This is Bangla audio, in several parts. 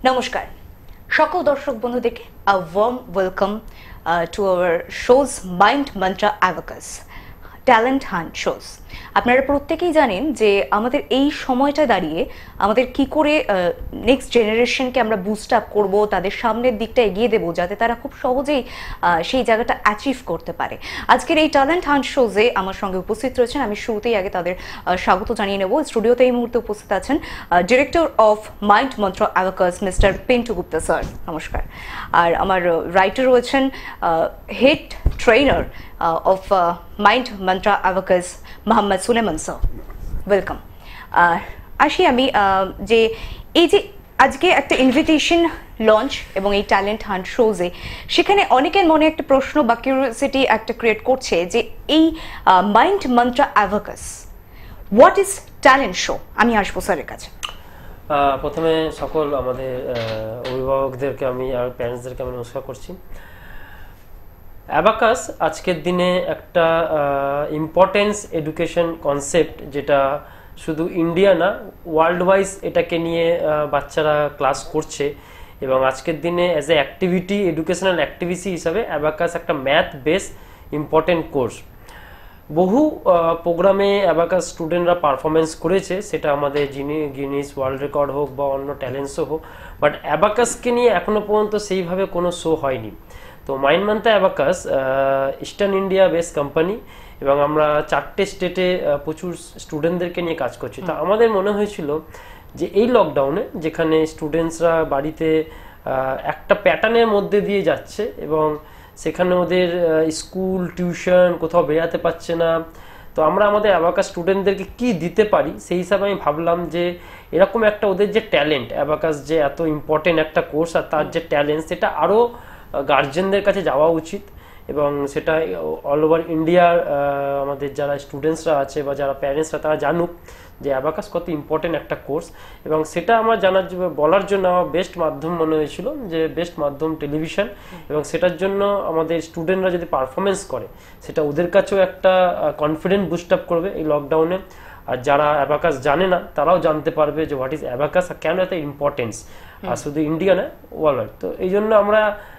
নমস্কার সকল দর্শক বন্ধুদেরকে a warm welcome to our shows Mind Mantra Abacus talent hunt shows. আপনারা প্রত্যেকেই জানেন যে আমাদের এই সময়টা দাঁড়িয়ে আমাদের কি করে নেক্সট জেনারেশনকে আমরা বুস্ট আপ করবো, তাদের সামনের দিকটা এগিয়ে দেবো যাতে তারা খুব সহজেই সেই জায়গাটা অ্যাচিভ করতে পারে। আজকের এই ট্যালেন্ট হান্ট শোজে আমার সঙ্গে উপস্থিত রয়েছেন, আমি শুরুতেই আগে তাদের স্বাগত জানিয়ে নেব। স্টুডিওতে এই মুহূর্তে উপস্থিত আছেন director of Mind Mantra Abacus mister Pintu Gupta sir, নমস্কার। আর আমার রাইটার রয়েছেন head trainer of Mind Mantra Abacus Mohammad Suleiman sir, welcome. আসি আমি যে এই যে আজকে একটা ইনভিটেশন লঞ্চ এবং এই ট্যালেন্ট হান্ট শোজে সেখানে অনেকের মনে একটা প্রশ্ন বা কিউরিওসিটি একটা ক্রিয়েট করছে যে এই Mind Mantra Abacus what is talent show. আমি আসবো স্যারের কাছে। প্রথমে সকল আমাদের অভিভাবকদেরকে আমি আর প্যারেন্টসদেরকে আমি নমস্কার করছি। অ্যাবাকাস আজকের দিনে একটা ইম্পর্টেন্স এডুকেশন কনসেপ্ট, যেটা শুধু ইন্ডিয়া না ওয়ার্ল্ড ওয়াইজ এটাকে নিয়ে বাচ্চারা ক্লাস করছে এবং আজকের দিনে as a activity educational activity হিসাবে অ্যাবাকাস একটা ম্যাথ বেস ইম্পর্টেন্ট কোর্স। বহু প্রোগ্রামে অ্যাবাকাস স্টুডেন্টরা পারফরমেন্স করেছে, সেটা আমাদের গিনিস ওয়ার্ল্ড রেকর্ড হোক বা অন্য ট্যালেন্ট শো হোক, বাট অ্যাবাকাসকে নিয়ে এখনো পর্যন্ত সেইভাবে কোনো শো হয়নি। তো Mind Mantra Abacus eastern India base company এবং আমরা 4টে স্টেটে প্রচুর স্টুডেন্টদেরকে নিয়ে কাজ করছি। তো আমাদের মনে হয়েছিল যে এই লকডাউনে যেখানে স্টুডেন্টসরা বাড়িতে একটা প্যাটার্নের মধ্যে দিয়ে যাচ্ছে এবং সেখানে ওদের স্কুল টিউশন কোথাও বেরাতে পারছে না, তো আমরা আমাদের অ্যাবাকাস স্টুডেন্টদেরকে কি দিতে পারি সেই হিসাবে আমি ভাবলাম যে এরকম একটা ওদের যে ট্যালেন্ট, অ্যাবাকাস যে এত ইম্পর্টেন্ট একটা কোর্স আর তার যে ট্যালেন্ট সেটা আরও গার্জেনদের কাছে যাওয়া উচিত এবং সেটা অল ওভার ইন্ডিয়ার আমাদের যারা স্টুডেন্টসরা আছে বা যারা প্যারেন্টসরা তারা জানুক যে অ্যাবাকাস কত ইম্পর্টেন্ট একটা কোর্স। এবং সেটা আমার বলার জন্য আমার বেস্ট মাধ্যম মনে হয়েছিল যে বেস্ট মাধ্যম টেলিভিশন, এবং সেটার জন্য আমাদের স্টুডেন্টরা যদি পারফরমেন্স করে সেটা ওদের কাছেও একটা কনফিডেন্ট বুস্ট আপ করবে এই লকডাউনে। আর যারা অ্যাবাকাস জানে না তারাও জানতে পারবে যে হোয়াট ইজ অ্যাবাকাস আর কেন এত ইম্পর্টেন্স, আর শুধু ইন্ডিয়া না ওয়ার্ল্ড। তো এই জন্য আমরা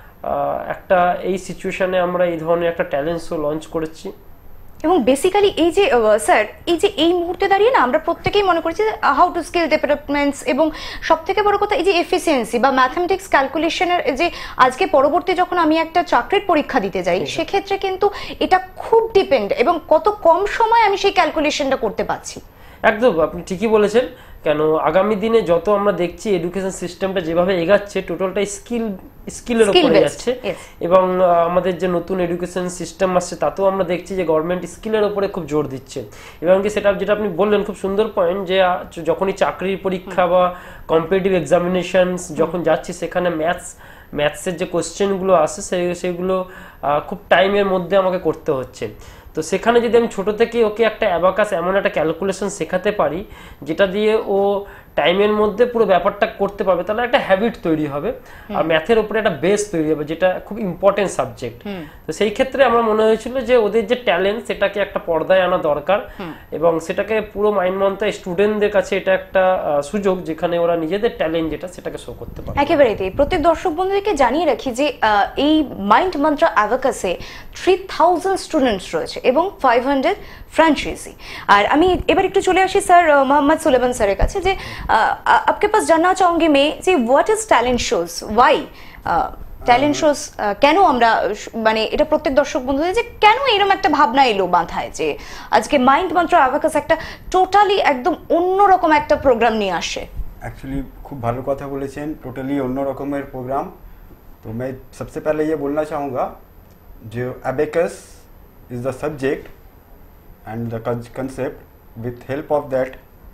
একটা এই সিচুয়েশনে আমরা এই ধরনের একটা ট্যালেন্ট শো লঞ্চ করেছি। এবং বেসিক্যালি এই যে স্যার এই মুহূর্তে দাঁড়িয়ে না আমরা প্রত্যেকেই মনে করছি হাউ টু স্কিল ডেভেলপমেন্টস এবং সব থেকে বড় কথা এই যে এফিসিয়েন্সি বা ম্যাথমেটিক্স ক্যালকুলেশনের যে আজকে পরবর্তী যখন আমি একটা চাকরির পরীক্ষা দিতে যাই সেক্ষেত্রে কিন্তু এটা খুব ডিপেন্ড এবং কত কম সময় আমি সেই ক্যালকুলেশনটা করতে পারছি। একদম আপনি ঠিকই বলেছেন, কেন আগামী দিনে যত আমরা দেখছি এডুকেশন সিস্টেমটা যেভাবে এগাচ্ছে টোটালটাই স্কিলের উপরে যাচ্ছে এবং আমাদের যে নতুন এডুকেশন সিস্টেম আসছে তাতেও আমরা দেখছি যে গভর্নমেন্ট স্কিলের উপরে খুব জোর দিচ্ছে। এবং কি সেটা যেটা আপনি বললেন খুব সুন্দর পয়েন্ট, যে যখনই চাকরির পরীক্ষা বা কম্পিটিটিভ এক্সামিনেশনস যখন যাচ্ছি সেখানে ম্যাথসের যে কোশ্চেনগুলো আসে সেগুলো খুব টাইমের মধ্যে আমাকে করতে হচ্ছে। তো সেখানে যদি আমি ছোট থেকে ওকে একটা অ্যাবাকাস এমন একটা ক্যালকুলেশন শেখাতে পারি যেটা দিয়ে ও টাইমের মধ্যে পুরো ব্যাপারটা করতে পারবে, তাহলে একটা হ্যাবিট তৈরি হবে আর ম্যাথের উপরে একটা বেস তৈরি হবে, যেটা খুব ইম্পর্টেন্ট সাবজেক্ট। তো সেই ক্ষেত্রে আমার মনে হয়েছিল যে ওদের যে ট্যালেন্ট সেটাকে একটা পর্দায় আনা দরকার এবং সেটাকে পুরো মাইন্ড মন্ত্রা স্টুডেন্টদের কাছে এটা একটা সুযোগ যেখানে ওরা নিজেদের ট্যালেন্ট যেটা সেটাকে শো করতে পারে। একেবারেই তাই। প্রত্যেক দর্শক বন্ধুদেরকে জানিয়ে রাখি যে এই মাইন্ড মন্ত্রা অ্যাবাকাসে 3000 স্টুডেন্টস রয়েছে এবং 500 ফ্র্যাঞ্চাইজি। আর আমি এবার একটু চলে আসি স্যার মোহাম্মদ সুলেমান স্যারের কাছে যে आपके पास जानना चाहूंगी मैं যে what is talent shows, why talent shows, কেন আমরা মানে এটা প্রত্যেক দর্শক বন্ধুদের যে কেন এরকম একটা ভাবনা এলো মাথায় যে আজকে মাইন্ড মন্ত্র অ্যাবাকাস একটা টোটালি একদম অন্যরকম একটা প্রোগ্রাম নিয়ে আসে। एक्चुअली खूब ভালো কথা বলেছেন, টোটালি অন্য রকমের প্রোগ্রাম। तो मैं सबसे पहले ये बोलना चाहूँगा जो abacus is the subject and the concept with help of that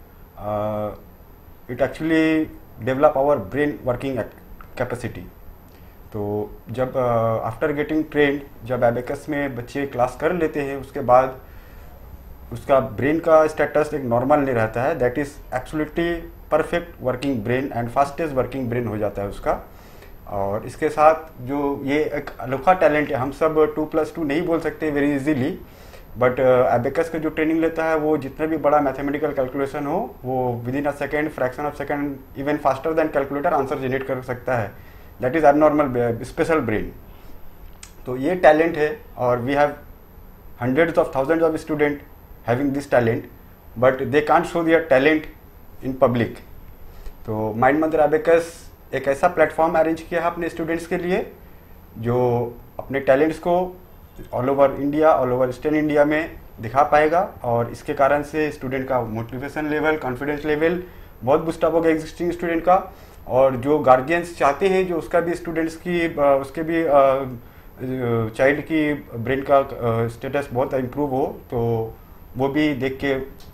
it actually develop our brain working capacity। तो जब आफ्टर गेटिंग ट्रेंड जब एबेकस में बच्चे क्लास कर लेते हैं उसके बाद उसका ब्रेन का स्टेटस एक नॉर्मल नहीं रहता है, that is absolutely perfect working brain and fastest working brain हो जाता है उसका। और इसके साथ जो ये एक अनोखा टैलेंट है, हम सब 2+2 नहीं बोल सकते वेरी इजीली, बट एबेकस का जो ट्रेनिंग लेता है वो जितना भी बड़ा मैथमेटिकल कैलकुलेशन हो वो within a second, fraction of second, even faster than calculator answer generate कर सकता है. That is abnormal special brain. तो ये टैलेंट है और we have hundreds of thousands of students having this talent, but they can't show their talent in public. तो माइंड मंत्र एबेकस एक ऐसा प्लेटफॉर्म अरेंज किया है अपने स्टूडेंट्स के लिए जो अपने टैलेंट्स को all over India, all over eastern India में दिखा पाएगा, और इसके कारण से स्टूडेंट का मोटिवेशन लेवल, कॉन्फिडेंस लेवल बहुत बूस्ट अप होगा एग्जिस्टिंग स्टूडेंट का. और जो गार्जियंस चाहते हैं जो उसका भी स्टूडेंट्स की उसके भी चाइल्ड की ब्रेन का स्टेटस बहुत इम्प्रूव हो, तो वो भी देख के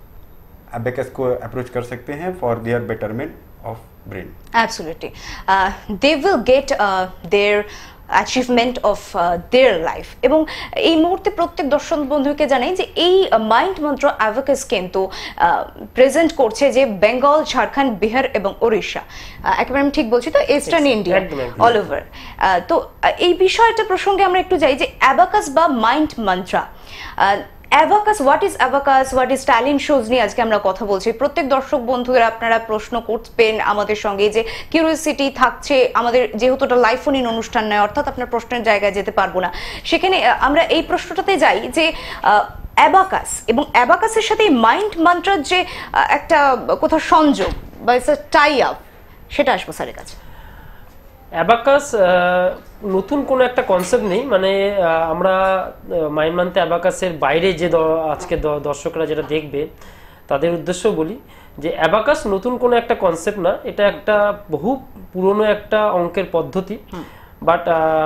एबेकस को अप्रोच कर सकते हैं for their betterment of brain. Absolutely. They will get their achievement of their life. এবং এই মুহূর্তে প্রত্যেক দর্শক বন্ধুকে জানাই যে এই মাইন্ড মন্ত্র অ্যাভাকাস কিন্তু প্রেজেন্ট করছে যে বেঙ্গল, ঝাড়খণ্ড, বিহার এবং ওড়িশা, একেবারে আমি ঠিক বলছি তো, ইস্টার্ন ইন্ডিয়া, অল ওভার। তো এই বিষয়টা প্রসঙ্গে আমরা একটু যাই যে অ্যাভাকাস বা Mind Mantra, abacus, what is abacus, what is talent shows নিয়ে আজকে আমরা কথা বলছি। প্রত্যেক দর্শক বন্ধুদের আপনারা প্রশ্ন করবেন আমাদের সঙ্গে, যে কিউরিওসিটি থাকছে আমাদের, যেহেতু এটা লাইভ ফোন ইন অনুষ্ঠান নয়, অর্থাৎ আপনার প্রশ্নের জায়গায় যেতে পারবো না, সেখানে আমরা এই প্রশ্নটাতে যাই যে অ্যাভাকাস এবং অ্যাভাকাসের সাথে মাইন্ড মন্ত্রের যে একটা কোথাও সংযোগ বা টাই আপ, সেটা আসবো স্যারের কাছে। অ্যাবাকাস নতুন কোনো একটা কনসেপ্ট নেই, মানে আমরা মাইন্ড মান্থে অ্যাবাকাসের বাইরে যে আজকে দর্শকরা যেটা দেখবে তাদের উদ্দেশ্য বলি যে অ্যাবাকাস নতুন কোনো একটা কনসেপ্ট না, এটা একটা বহু পুরনো একটা অঙ্কের পদ্ধতি। বাট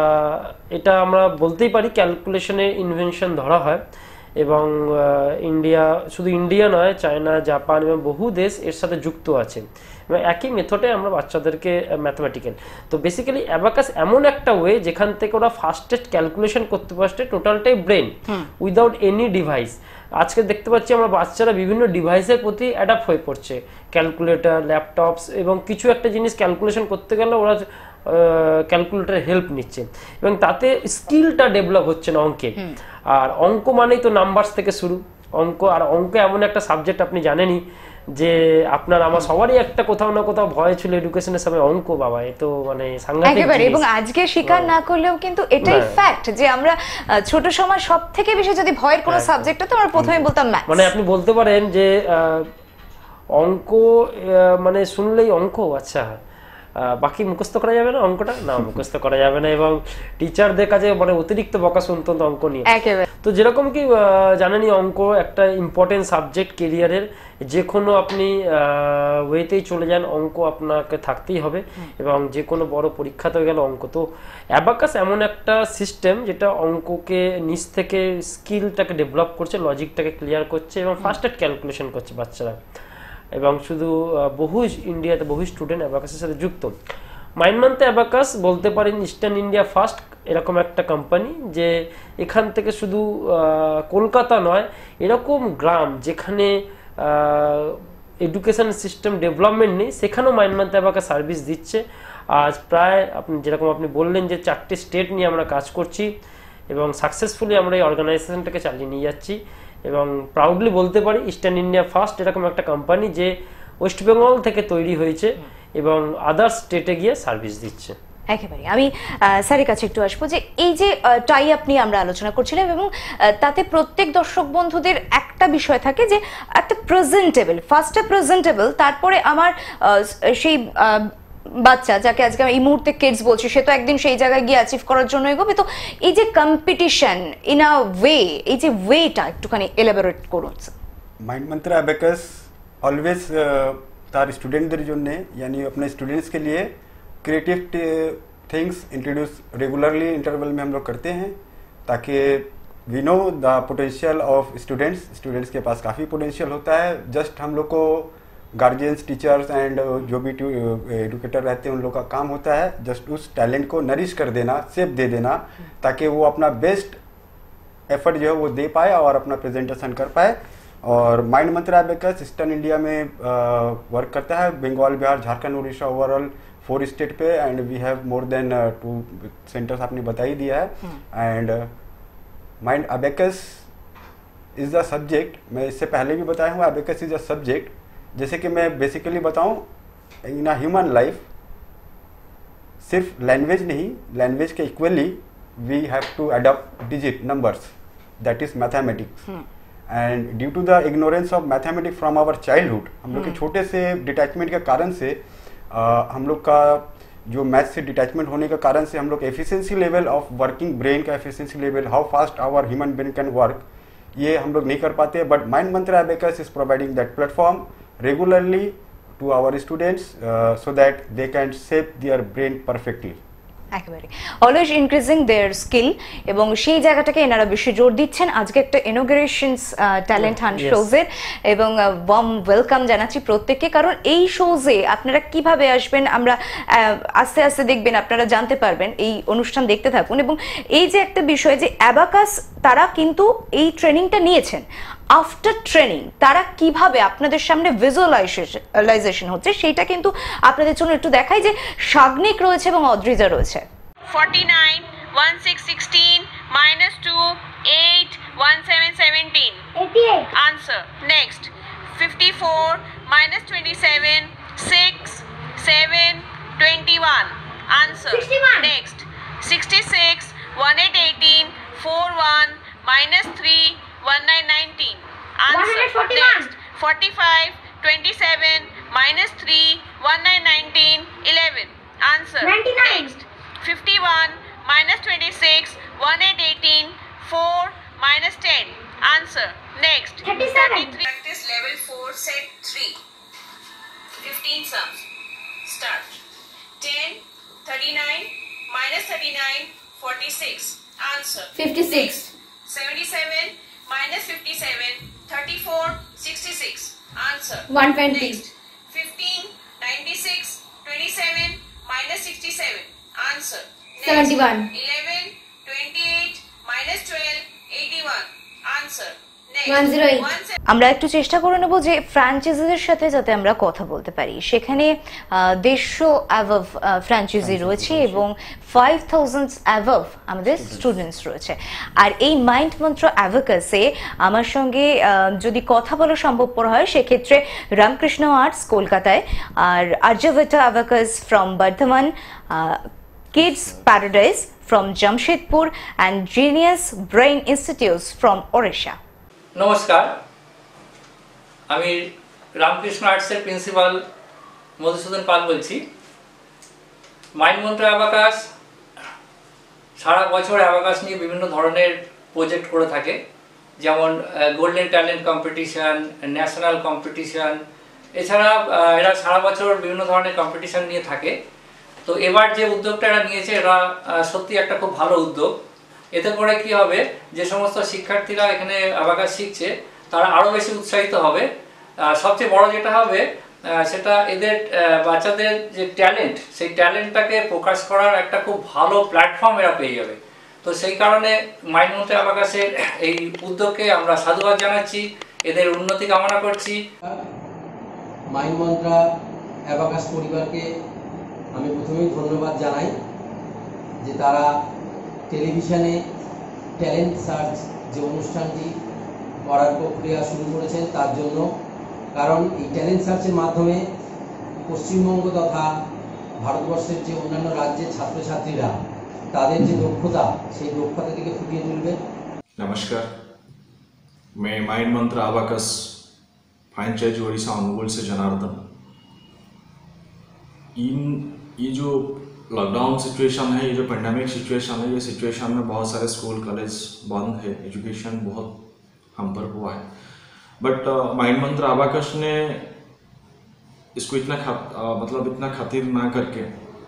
এটা আমরা বলতেই পারি ক্যালকুলেশনের ইনভেনশন ধরা হয়, এবং ইন্ডিয়া, শুধু ইন্ডিয়া নয়, চায়না, জাপান এবং বহু দেশ এর সাথে যুক্ত আছে, এবং একই মেথডে আমরা বাচ্চাদেরকে ম্যাথমেটিক্যাল। তো বেসিক্যালি অ্যাবাকাস এমন একটা ওয়ে যেখান থেকে ওরা ফাস্টেস্ট ক্যালকুলেশন করতে পারছে টোটালটাই ব্রেন, উইদাউট এনি ডিভাইস। আজকে দেখতে পাচ্ছি আমরা বাচ্চারা বিভিন্ন ডিভাইসের প্রতি অ্যাডাপ্ট হয়ে পড়ছে, ক্যালকুলেটর, ল্যাপটপস, এবং কিছু একটা জিনিস ক্যালকুলেশন করতে গেলে ওরা ক্যালকুলেটরের হেল্প নিচ্ছে, এবং তাতে স্কিলটা ডেভেলপ হচ্ছে না অঙ্কে। আর অঙ্ক মানেই তো নাম্বারস থেকে শুরু, অঙ্ক। আর অঙ্ক এমন একটা সাবজেক্ট, আপনি জানেনই যে আপনার আমার সবারই একটা কোথাও না কোথাও ভয় ছিল এডুকেশনের সময়, অঙ্ক বাবা এ তো মানে সাংঘাতিক জিনিস। এবং আজকে স্বীকার না করলেও কিন্তু এটাই ফ্যাক্ট যে আমরা ছোট সময় সবথেকে বেশি যদি ভয়ের কোনো সাবজেক্ট তো আমরা প্রথমে বলতাম ম্যাথস। মানে আপনি বলতে পারেন যে অঙ্ক মানে শুনলেই অঙ্ক, আচ্ছা বাকি মুখস্থ করা যাবে না, অঙ্কটা না মুখস্থ করা যাবে না, এবং টিচারদের কাছে মানে অতিরিক্ত বকা শুনতো অঙ্ক নিয়ে। তো যেরকম কি জানেনই অঙ্ক একটা ইম্পর্টেন্ট সাবজেক্ট কেরিয়ারের, যে কোনো আপনি ওয়েতেই চলে যান অঙ্ক আপনাকে থাকতেই হবে, এবং যে কোনো বড় পরীক্ষাতে গেল অঙ্ক। তো অ্যাবাকাস এমন একটা সিস্টেম যেটা অঙ্ককে নিচ থেকে স্কিলটাকে ডেভেলপ করছে, লজিকটাকে ক্লিয়ার করছে, এবং ফাস্টেস্ট ক্যালকুলেশন করছে বাচ্চারা, এবং শুধু বহু ইন্ডিয়াতে বহু স্টুডেন্ট অ্যাবাকাসের সাথে যুক্ত। মাইন্ড মান্থে অ্যাবাকাস বলতে পারেন ইস্টার্ন ইন্ডিয়া ফার্স্ট এরকম একটা কোম্পানি, যে এখান থেকে শুধু কলকাতা নয়, এরকম গ্রাম যেখানে এডুকেশন সিস্টেম ডেভেলপমেন্ট নেই সেখানেও মাইন্ড মান্থে অ্যাবাকাস সার্ভিস দিচ্ছে। আজ প্রায় আপনি যেরকম আপনি বললেন যে 4টে স্টেট নিয়ে আমরা কাজ করছি, এবং সাকসেসফুলি আমরা এই অর্গানাইজেশনটাকে চালিয়ে নিয়ে যাচ্ছি, এবং প্রাউডলি বলতে পারি ইস্টার্ন ইন্ডিয়া ফার্স্ট এরকম একটা কোম্পানি যে ওয়েস্ট বেঙ্গল থেকে তৈরি হয়েছে এবং আদার স্টেটে গিয়ে সার্ভিস দিচ্ছে। একেবারে আমি স্যারের কাছে একটু আসবো যে এই যে টাই আপ নিয়ে আমরা আলোচনা করছিলাম, এবং তাতে প্রত্যেক দর্শক বন্ধুদের একটা বিষয় থাকে যে একটা প্রেজেন্টেবল, ফার্স্টে প্রেজেন্টেবল, তারপরে আমার সেই বাচ্চা যাকে আজকে এই মুহূর্তে কিডস বলছি, সে তো একদিন সেই জায়গায় গিয়ে অ্যাচিভ করার জন্য এগোবে। তো এই যে কম্পিটিশন ইন আ ওয়ে, এই যে ওয়েটা একটুখানি এলাবোরেট করুন। মাইন্ড मंत्र অ্যাবাকাস অলওয়েজ তার স্টুডেন্টদের জন্য, यानी अपने स्टूडेंट्स के लिए creative things introduce regularly interval में हम लोग करते हैं, ताकि we know the potential of students के पास काफ़ी पोटेंशियल होता है। जस्ट हम लोग को गार्जियंस, टीचर्स एंड जो भी एडुकेटर रहते हैं उन लोग का काम होता है जस्ट उस टैलेंट को नरिश कर देना, शेप दे देना, ताकि वो अपना बेस्ट एफर्ट जो है वो दे पाए और अपना प्रेजेंटेशन कर पाए। और Mind Mantra Abacus eastern India में वर्क करता है, बंगाल, बिहार, झारखंड, उड़ीसा, ओवरऑल 4 स्टेट पे, and we have more than 2 centres आपने बता ही दिया है। And Mind Abacus is a subject, मैं इससे पहले भी बताया हूँ, एबेकस इज़ अ सब्जेक्ट। जैसे कि मैं बेसिकली बताऊँ, इन अ ह्यूमन लाइफ सिर्फ लैंग्वेज नहीं, लैंग्वेज के equally we have to adopt digit numbers, that is mathematics. And due to the ignorance of mathematics from our childhood, हम लोग के छोटे से डिटैचमेंट के कारण से हम लोग का जो मैथ से डिटैचमेंट होने के कारण से हम लोग efficiency level of working brain का efficiency level, how fast our human brain can work, ये हम लोग नहीं कर पाते। But Mind Mantra Abacus is providing that platform regularly to our students so that they can shape their brain perfectly. একেবারে অলওয়েজ ইনক্রিজিং দেয়ার স্কিল, এবং সেই জায়গাটাকে এনারা বেশি জোর দিচ্ছেন। আজকে একটা ইনোগ্রেশনস ট্যালেন্ট হান্ট শোজের, এবং ওয়ার্ম ওয়েলকাম জানাচ্ছি প্রত্যেককে, কারণ এই শোজে আপনারা কিভাবে আসবেন আমরা আস্তে আস্তে দেখবেন, আপনারা জানতে পারবেন। এই অনুষ্ঠান দেখতে থাকুন, এবং এই যে একটা বিষয় যে অ্যাবাকাস তারা কিন্তু এই ট্রেনিংটা নিয়েছেন, আফটার ট্রেনিং তারা কিভাবে আপনাদের সামনে ভিজুয়ালাইজেশন হচ্ছে সেইটা কিন্তু আপনাদের জন্য একটু দেখাই, যে সাগ্নিক রয়েছে এবং অদ্রিজা রয়েছে। 49 16 16 -2 8 17 17 88 answer. Next 54 -27 6 7 21 answer. 61 Next 66 18 18 41 -3 19 19 answer. 141 Next 45 27 -3 19 19 11 answer. 99 Next 51 -26 18 18 4 -10 answer. Next 37 practice level 4 set 3 15 sums. Start. 10 39 -39 46 answer. 56 77 -57 34 66 answer. 120 Next 15 96 27 -67 answer. Next 71 11 28 -12 81 answer. Next 108 আমরা একটু চেষ্টা করে নেব যে ফ্র্যাঞ্চাইজিদের সাথে যাতে আমরা কথা বলতে পারি। সেখানে 150 অ্যাভাভ ফ্র্যাঞ্চাইজি রয়েছে এবং 5000 অ্যাভাভ আমাদের স্টুডেন্টস রয়েছে। আর এই মাইন্ড মন্ত্র অ্যাবাকাসে আমার সঙ্গে যদি কথা বলা সম্ভবপর হয় সেক্ষেত্রে রামকৃষ্ণ আর্টস কলকাতায়, আর Aryabhatta abacus from Bardhaman, kids paradise from Jamshedpur and genius brain institutes from Odisha. নমস্কার, আমি রামকৃষ্ণ আর্টসের প্রিন্সিপাল মধুসূদন পাল বলছি। মাইন্ড মন্ত্র অ্যাবাকাস সারা বছর অ্যাবাকাস নিয়ে বিভিন্ন ধরনের প্রজেক্ট করে থাকে, যেমন golden talent competition, national competition, এছাড়া এরা সারা বছর বিভিন্ন ধরনের কম্পিটিশান নিয়ে থাকে। তো এবার যে উদ্যোগটা এরা নিয়েছে, এরা সত্যি একটা খুব ভালো উদ্যোগ। এতে করে কি হবে, যে সমস্ত শিক্ষার্থীরা এখানে অ্যাবাকাস শিখছে তারা আরও বেশি উৎসাহিত হবে। সবচেয়ে বড় যেটা হবে সেটা এদের বাচ্চাদের যে ট্যালেন্ট, সেই ট্যালেন্টটাকে প্রকাশ করার একটা খুব ভালো প্ল্যাটফর্ম এরা পেয়ে যাবে। তো সেই কারণে মাইন্ড মন্ত্র অ্যাবাকাসের এই উদ্যোগকে আমরা সাধুবাদ জানাচ্ছি, এদের উন্নতি কামনা করছি। মাইন্ড মন্ত্রা অ্যাবাকাস পরিবারকে আমি প্রথমেই ধন্যবাদ জানাই যে তারা টেলিভিশনে ট্যালেন্ট সার্চ যে অনুষ্ঠানটি করার প্রক্রিয়া শুরু করেছেন তার জন্য। কারণ এই ট্যালেন্ট সার্চের মাধ্যমে পশ্চিমবঙ্গ তথা ভারতবর্ষের যে অন্যান্য রাজ্যের ছাত্রছাত্রীরা তাদের যে দক্ষতা, সেই দক্ষতাটিকে ফুটিয়ে তুলবে। नमस्कार, मैं माइंड मंत्र अबाकस फ्रेंचाइज ओडिशा अनुगुल से जनार्दन। ये जो लॉकडाउन सिचुएशन है, ये जो पेंडेमिक सिचुएशन है, ये सिचुएशन में बहुत सारे स्कूल कॉलेज बंद है, एजुकेशन बहुत हैम्पर हुआ है। बट माइंड मंत्र अबाकस ने इसको इतना इतना खातिर ना करके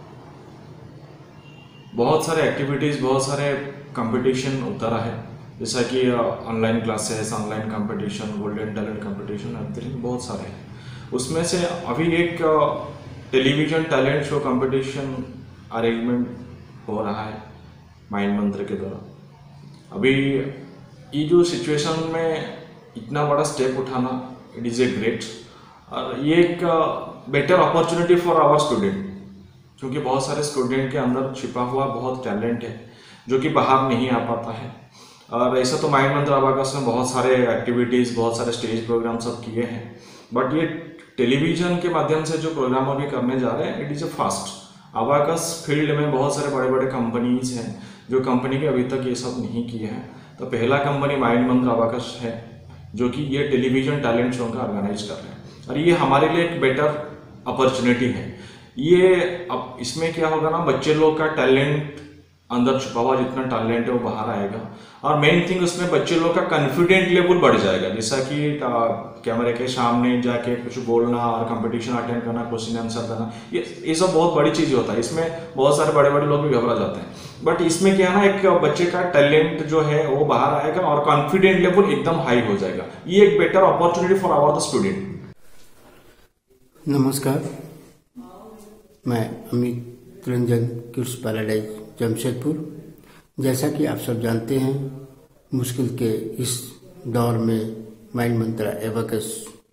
बहुत सारे एक्टिविटीज़, बहुत सारे कंपटीशन उतारा है, जैसा कि online classes, online competition, golden talent competition, everything बहुत सारे हैं। उसमें से अभी एक television talent show competition arrangement हो रहा है माइंड मंत्र के द्वारा। अभी ये जो सिचुएशन में इतना बड़ा स्टेप उठाना, इट इज़ ए ग्रेट, और ये एक better opportunity for our student, क्योंकि बहुत सारे स्टूडेंट के अंदर छिपा हुआ बहुत टैलेंट है जो कि बाहर नहीं आ पाता है। और ऐसा तो माइंड मंत्र अबाकस में बहुत सारे एक्टिविटीज़, बहुत सारे स्टेज प्रोग्राम सब किए हैं, बट ये टेलीविज़न के माध्यम से जो प्रोग्राम अभी करने जा रहे हैं, it is a fast. Abacus field में बहुत सारे बड़े बड़े कंपनीज हैं जो कंपनी के अभी तक ये सब नहीं किए हैं। तो पहला कंपनी माइंड मंत्र अबाकस है जो कि ये टेलीविज़न टैलेंट शो का ऑर्गेनाइज कर रहे हैं, और ये हमारे लिए एक बेटर अपॉर्चुनिटी है। ये अब इसमें क्या होगा ना, बच्चे लोग का टैलेंट अंदर छुपा हुआ जितना टैलेंट है वो बाहर आएगा, और मेन थिंग उसमें बच्चे लोग का कॉन्फिडेंट लेवल बढ़ जाएगा। जैसा कि कैमरे के सामने जाके कुछ बोलना और कंपटीशन अटेंड करना, क्वेश्चन आंसर करना, ये सब बहुत बड़ी चीज़ होता है। इसमें बहुत सारे बड़े बड़े लोग भी घबरा जाते हैं, बट इसमें क्या है ना, एक बच्चे का टैलेंट जो है वो बाहर आएगा और कॉन्फिडेंट लेवल एकदम हाई हो जाएगा। ये एक better opportunity for our the student. नमस्कार, मैं अमित रंजन, किड्स पैराडाइज जमशेदपुर। जैसा कि आप सब जानते हैं, मुश्किल के इस दौर में माइंड मंत्रा एबाकस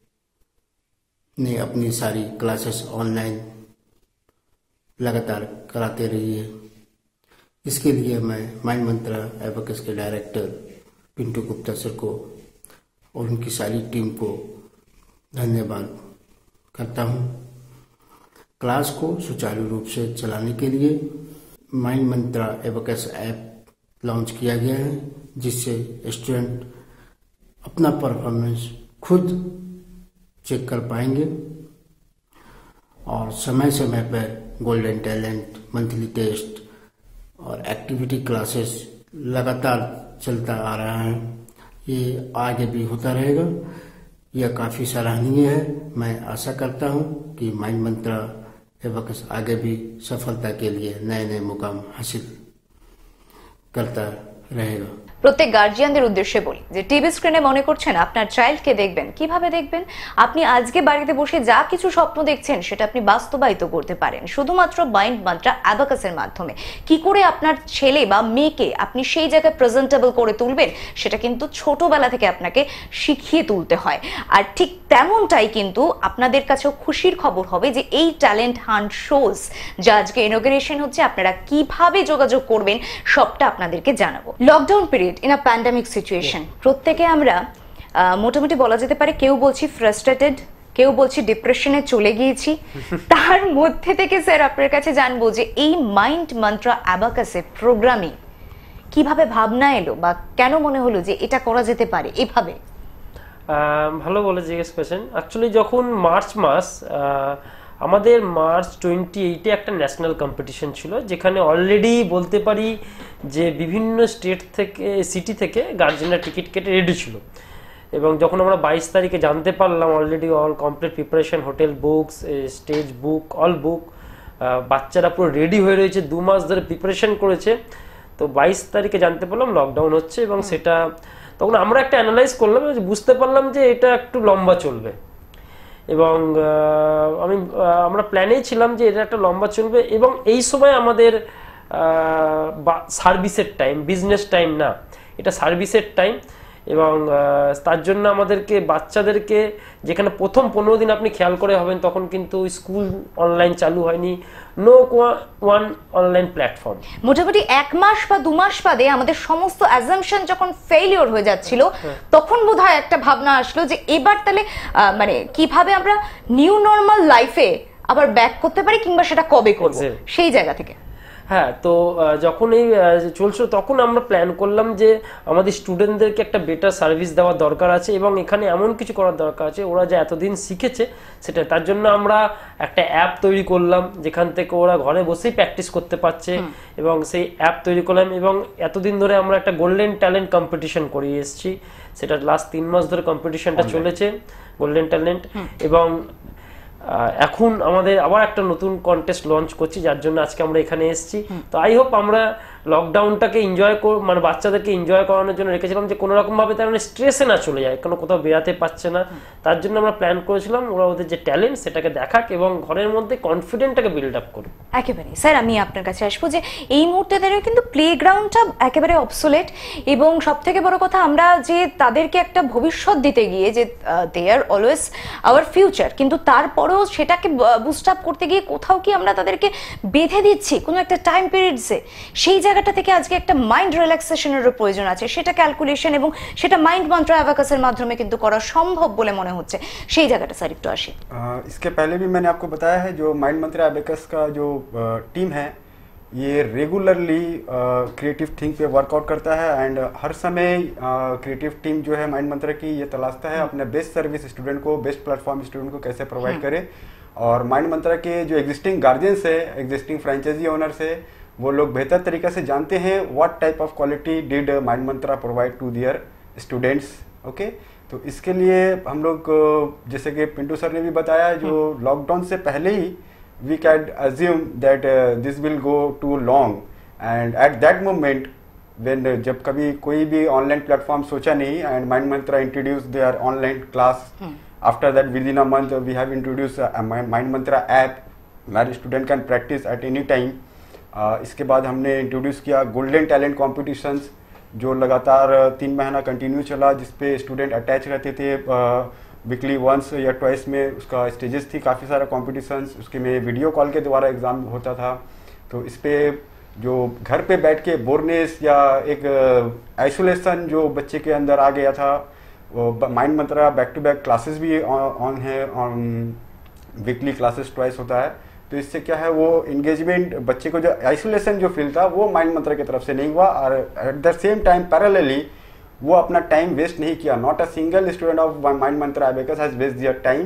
ने अपनी सारी क्लासेस ऑनलाइन लगातार कराते रही है। इसके लिए मैं माइंड मंत्रा एबाकस के डायरेक्टर पिंटू गुप्ता सर को और उनकी सारी टीम को धन्यवाद करता हूँ। क्लास को सुचारू रूप से चलाने के लिए Mind Mantra Abacus app launch किया गया है, जिससे स्टूडेंट अपना परफॉर्मेंस खुद चेक कर पाएंगे और समय समय पर गोल्डन टैलेंट, मंथली टेस्ट और एक्टिविटी क्लासेस लगातार चलता आ रहा है। ये आगे भी होता रहेगा। यह काफ़ी सराहनीय है। मैं आशा करता हूँ कि माइंड मंत्रा एबाकस आगे भी सफलता के लिए नए नए मुकाम हासिल करता रहेगा। প্রত্যেক গার্জিয়ানদের উদ্দেশ্যে বলি যে টিভি স্ক্রিনে মনে করছেন আপনার চাইল্ডকে দেখবেন, কিভাবে দেখবেন? আপনি আজকে বাড়িতে বসে যা কিছু স্বপ্ন দেখছেন সেটা আপনি বাস্তবায়িত করতে পারেন শুধুমাত্র মাইন্ড মান্ত্রা অ্যাবাকাসের মাধ্যমে। কি করে আপনার ছেলে বা মেয়েকে আপনি সেই জায়গায় প্রেজেন্টেবল করে তুলবেন সেটা কিন্তু ছোটবেলা থেকে আপনাকে শিখিয়ে তুলতে হয়। আর ঠিক তেমনটাই কিন্তু আপনাদের কাছেও খুশির খবর হবে যে এই ট্যালেন্ট হান্ট শোজ যা আজকে ইনঅগ্রেশন হচ্ছে, আপনারা কিভাবে যোগাযোগ করবেন সবটা আপনাদেরকে জানাবো। Lockdown period in a pandemic situation, প্রত্যেকে আমরা মোটামুটি বলা যেতে পারে কেউ বলছি ফ্রাস্ট্রেটেড, কেউ বলছি ডিপ্রেশনে চলে গিয়েছি। তার মধ্যে থেকে স্যার আপনার কাছে জানবো যে এই মাইন্ড মান্ত্রা অ্যাবাকাসে প্রোগ্রামিং কিভাবে ভাবনা এলো বা কেন মনে হলো যে এটা করা যেতে পারে এভাবে? ভালো বলে জিজ্ঞেস করেছেন। অ্যাকচুয়ালি যখন মার্চ মাস, আমাদের মার্চ 28-এ একটা ন্যাশনাল কম্পিটিশন ছিল, যেখানে অলরেডি বলতে পারি যে বিভিন্ন স্টেট থেকে, সিটি থেকে গার্জেনরা টিকিট কেটে রেডি ছিল। এবং যখন আমরা 22 তারিখে জানতে পারলাম already all complete preparation, hotel books, stage book, all book, বাচ্চারা পুরো রেডি হয়ে রয়েছে, 2 মাস ধরে প্রিপারেশন করেছে। তো 22 তারিখে জানতে পারলাম লকডাউন হচ্ছে, এবং সেটা তখন আমরা একটা অ্যানালাইজ করলাম, বুঝতে পারলাম যে এটা একটু লম্বা চলবে। এবং আমরা প্ল্যানেই ছিলাম যে এটা একটা লম্বা চলবে, এবং এই সময় আমাদের সার্ভিসের টাইম, বিজনেস টাইম না, এটা সার্ভিসের টাইম। এবং তার জন্য আমাদেরকে বাচ্চাদেরকে, যেখানে প্রথম 15 দিন আপনি খেয়াল করে হবেন তখন কিন্তু স্কুল অনলাইন চালু হয়নি, নো ওয়ান অনলাইন প্ল্যাটফর্ম। মোটামুটি 1 মাস বা 2 মাস বাদে আমাদের সমস্ত অ্যাজাম্পশন যখন ফেলিওর হয়ে যাচ্ছিল, তখন বোধহয় একটা ভাবনা আসলো যে এবার তাহলে মানে কিভাবে আমরা নিউ নর্মাল লাইফে আবার ব্যাক করতে পারি, কিংবা সেটা কবে করব, সেই জায়গা থেকে। হ্যাঁ, তো যখন এই চলছিল তখন আমরা প্ল্যান করলাম যে আমাদের স্টুডেন্টদেরকে একটা বেটার সার্ভিস দেওয়ার দরকার আছে, এবং এখানে এমন কিছু করার দরকার আছে ওরা যে এতদিন শিখেছে সেটা। তার জন্য আমরা একটা অ্যাপ তৈরি করলাম যেখান থেকে ওরা ঘরে বসেই প্র্যাকটিস করতে পারছে, এবং সেই অ্যাপ তৈরি করলাম। এবং এতদিন ধরে আমরা একটা গোল্ডেন ট্যালেন্ট কম্পিটিশন করিয়ে এসেছি, সেটা লাস্ট 3 মাস ধরে কম্পিটিশনটা চলেছে, গোল্ডেন ট্যালেন্ট। এবং এখন আমাদের আবার একটা নতুন কন্টেস্ট লঞ্চ করছি, যার জন্য আজকে আমরা এখানে এসেছি। তো আই হোপ আমরা লকডাউনটাকে এনজয় মানে বাচ্চাদেরকে এনজয় করানোর জন্য রেখেছিলাম যে কোনো রকমভাবে তারা স্ট্রেসে না চলে যায়, কোনো কোথাও বেরাতে পারছে না। তার জন্য আমরা প্ল্যান করেছিলাম ওরা ওদের যে ট্যালেন্ট সেটাকে দেখাক এবং ঘরের মধ্যে কনফিডেন্টটাকে বিল্ড আপ করুক। একেবারে স্যার, আমি আপনার কাছে আসবো যে এই মুহূর্তে দাঁড়িয়ে কিন্তু প্লেগ্রাউন্ডটা একেবারে অবসোলেট, এবং সব থেকে বড় কথা আমরা যে তাদেরকে একটা ভবিষ্যৎ দিতে গিয়ে যে they are always our future, কিন্তু তারপরেও সেটাকে বুস্ট আপ করতে গিয়ে কোথাও কি আমরা তাদেরকে বেঁধে দিচ্ছি কোনো একটা টাইম পিরিয়ডসে, সেই জায়গাটা জায়গাটা থেকে আজকে একটা মাইন্ড রিল্যাক্সেশনেরও প্রয়োজন আছে, সেটা ক্যালকুলেশন এবং সেটা মাইন্ড মন্ত্র অ্যাবাকাসের মাধ্যমে কিন্তু করা সম্ভব বলে মনে হচ্ছে। সেই জায়গাটা স্যার একটু আসি। इसके पहले भी मैंने आपको बताया है जो माइंड मंत्र एबेकस का जो टीम है ये रेगुलरली क्रिएटिव थिंक पे वर्कआउट करता है एंड हर समय क्रिएटिव टीम जो है माइंड मंत्र की ये तलाशता है अपने बेस्ट सर्विस स्टूडेंट को, बेस्ट प्लेटफॉर्म स्टूडेंट को कैसे प्रोवाइड करे। और माइंड मंत्र के जो एग्जिस्टिंग गार्जियंस है, एग्जिस्टिंग फ्रेंचाइजी ओनर्स है, वो लोग बेहतर तरीके से जानते हैं what type of quality did Mind Mantra provide to their students. Okay, तो इसके लिए हम लोग जैसे कि पिंटू सर ने भी बताया, जो लॉकडाउन से पहले ही we can assume that this will go too long and at that moment when जब कभी कोई भी ऑनलाइन प्लेटफॉर्म सोचा नहीं and Mind Mantra introduce their online class. After that within a month we have introduce Mind Mantra app where student can practise at any time. इसके बाद हमने इंट्रोड्यूस किया गोल्डन टैलेंट कॉम्पिटिशन्स जो लगातार 3 महीना कंटिन्यू चला, जिसपे स्टूडेंट अटैच रहते थे वीकली वंस या ट्वाइस में। उसका स्टेजेस थी काफ़ी सारा कॉम्पिटिशन्स, उसके में वीडियो कॉल के द्वारा एग्ज़ाम होता था। तो इस पे जो घर पे बैठ के बोरनेस या एक आइसोलेशन जो बच्चे के अंदर आ गया था, वो Mind Mantra back to back classes भी ऑन है, ऑन वीकली क्लासेस ट्वाइस होता है। तो इससे क्या है वो इंगेजमेंट, बच्चे को जो आइसोलेशन जो फील था वो माइंड मंत्र की तरफ से नहीं हुआ और at the same time parallelly वो अपना टाइम वेस्ट नहीं किया। Not a single student of Mind Mantra Abacus has waste their time.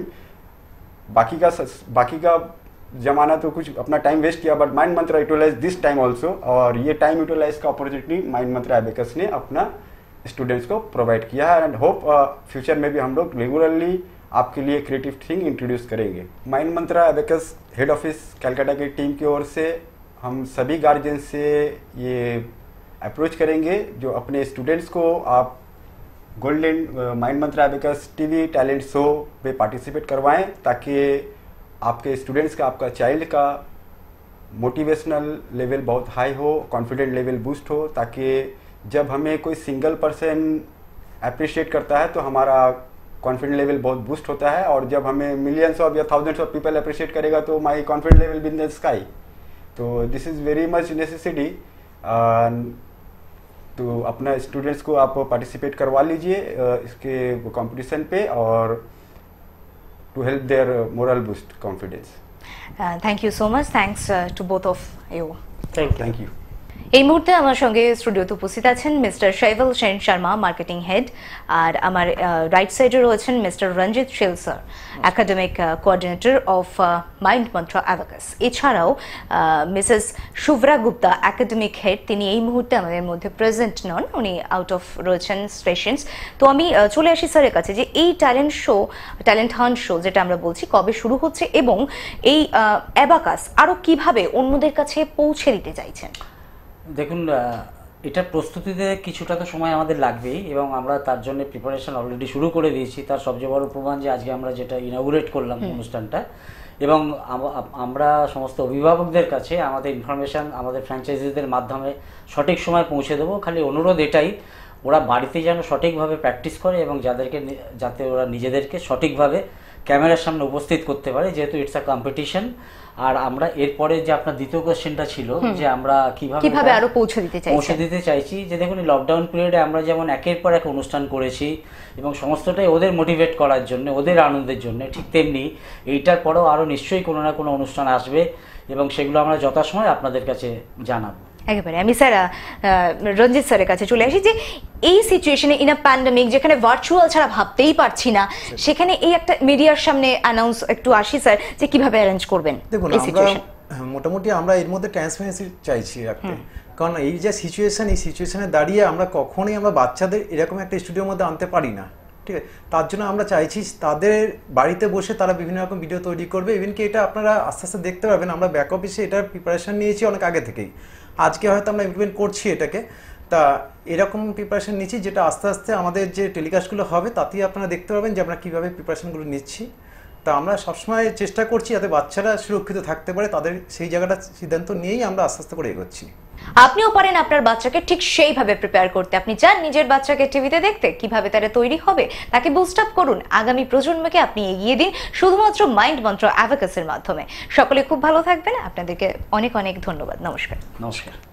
बाकी का जमाना तो कुछ अपना टाइम वेस्ट किया, but Mind Mantra utilise this time also, और ये टाइम यूटिलाइज का अपॉर्चुनिटी माइंड मंत्र एबेकस ने अपना स्टूडेंट्स को प्रोवाइड किया है एंड होप फ्यूचर में भी हम लोग रेगुलरली आपके लिए क्रिएटिव थिंग इंट्रोड्यूस करेंगे। Mind Mantra Abacus head office Calcutta की टीम की ओर से हम सभी गार्जियन से ये अप्रोच करेंगे जो अपने स्टूडेंट्स को आप golden Mind Mantra Abacus TV talent show पे पार्टिसिपेट करवाएं, ताकि आपके स्टूडेंट्स का, आपका चाइल्ड का मोटिवेशनल लेवल बहुत हाई हो, कॉन्फिडेंट लेवल बूस्ट हो, ताकि जब हमें कोई सिंगल पर्सन अप्रिशिएट करता है तो हमारा कॉन्फिडेंट लेवल बहुत बूस्ट होता है, और जब हमें मिलियंस ऑफ या थाउजेंड्स ऑफ पीपल अप्रिशिएट करेगा तो my confident level be in the sky. तो this is very much necessity. तो अपना स्टूडेंट्स को आप पार्टिसिपेट करवा लीजिए इसके कंपटीशन पे, और to help their moral boost confidence. Thank you so much, thanks to both of you. Thank you. এই মুহূর্তে আমার সঙ্গে স্টুডিওতে উপস্থিত আছেন mister Shaibal Sen Sharma, marketing head, আর আমার রাইট সাইডে রয়েছেন mister Ranjit Shil sir, academic coordinator of Mind Mantra Abacus. এছাড়াও Mrs Shubhra Gupta, academic head, তিনি এই মুহূর্তে আমাদের মধ্যে প্রেজেন্ট নন, উনি আউট অফ রয়েছেন স্টেশনস। তো আমি চলে আসি স্যারের কাছে যে এই ট্যালেন্ট হান্ট শো যেটা আমরা বলছি কবে শুরু হচ্ছে এবং এই অ্যাবাকাস আরও কিভাবে অন্যদের কাছে পৌঁছে দিতে চাইছেন? দেখুন, এটার প্রস্তুতিতে কিছুটা তো সময় আমাদের লাগবেই এবং আমরা তার জন্য প্রিপারেশন অলরেডি শুরু করে দিয়েছি। তার সবচেয়ে বড় প্রমাণ যে আজকে আমরা যেটা ইনঅগুরেট করলাম অনুষ্ঠানটা, এবং আমরা সমস্ত অভিভাবকদের কাছে আমাদের ইনফরমেশান আমাদের ফ্র্যাঞ্চাইজিদের মাধ্যমে সঠিক সময় পৌঁছে দেবো। খালি অনুরোধ এটাই, ওরা বাড়িতে যেন সঠিকভাবে প্র্যাকটিস করে এবং যাতে ওরা নিজেদেরকে সঠিকভাবে ক্যামেরার সামনে উপস্থিত করতে পারে, যেহেতু ইটস আ কম্পিটিশন। আর আমরা এরপরে যে আপনার দ্বিতীয় কোশ্চেনটা ছিল যে আমরা কিভাবে আরো পৌঁছে দিতে চাইছি, যে দেখুন লকডাউন পিরিয়ডে আমরা যেমন একের পর এক অনুষ্ঠান করেছি এবং সমস্তটাই ওদের মোটিভেট করার জন্য, ওদের আনন্দের জন্য, ঠিক তেমনি এইটার পরেও আরও নিশ্চয়ই কোনো না কোনো অনুষ্ঠান আসবে এবং সেগুলো আমরা যথাসময় আপনাদের কাছে জানাবো। একেবারে আমি স্যার রঞ্জিত স্যারের কাছে চলে আসি যে এই সিচুয়েশনে ইন আ প্যান্ডেমিক যেখানে ভার্চুয়াল ছাড়া ভাবতেই পারছি না, সেখানে এই একটা মিডিয়ার সামনে অ্যানাউন্স একটু আসি স্যার যে কিভাবে অ্যারেঞ্জ করবেন। দেখুন, মোটামুটি আমরা এর মধ্যে ট্রান্সপারেন্সি চাইছি রাখতে, কারণ এই যে সিচুয়েশন, এই সিচুয়েশনে দাঁড়িয়ে আমরা কখনোই আমরা বাচ্চাদের এরকম একটা স্টুডিওর মধ্যে আনতে পারি না, ঠিক আছে? তার জন্য আমরা চাইছি তাদের বাড়িতে বসে তারা বিভিন্ন রকম ভিডিও তৈরি করবে। ইভেন কি এটা আপনারা আস্তে আস্তে দেখতে পাবেন, আমরা ব্যাক অফিসে এটার প্রিপারেশন নিয়েছি অনেক আগে থেকেই, আজকে হয়তো আমরা ইমপ্লিমেন্ট করছি এটাকে। তা এরকম প্রিপারেশন নিচ্ছি যেটা আস্তে আস্তে আমাদের যে টেলিকাস্টগুলো হবে তাতেই আপনারা দেখতে পাবেন যে আমরা কীভাবে প্রিপারেশনগুলো নিচ্ছি। তা আমরা সবসময় চেষ্টা করছি যাতে বাচ্চারা সুরক্ষিত থাকতে পারে, তাদের সেই জায়গাটা সিদ্ধান্ত নিয়েই আমরা আস্তে আস্তে করে এগোচ্ছি। আপনিও পারেন আপনার বাচ্চাকে ঠিক সেইভাবে প্রিপেয়ার করতে। আপনি চান নিজের বাচ্চাকে টিভিতে দেখতে, কিভাবে তারা তৈরি হবে, তাকে বুস্ট আপ করুন। আগামী প্রজন্মকে আপনি এগিয়ে দিন শুধুমাত্র মাইন্ড মন্ত্র অ্যাবাকাসের মাধ্যমে। সকলে খুব ভালো থাকবেন, আপনাদেরকে অনেক অনেক ধন্যবাদ। নমস্কার।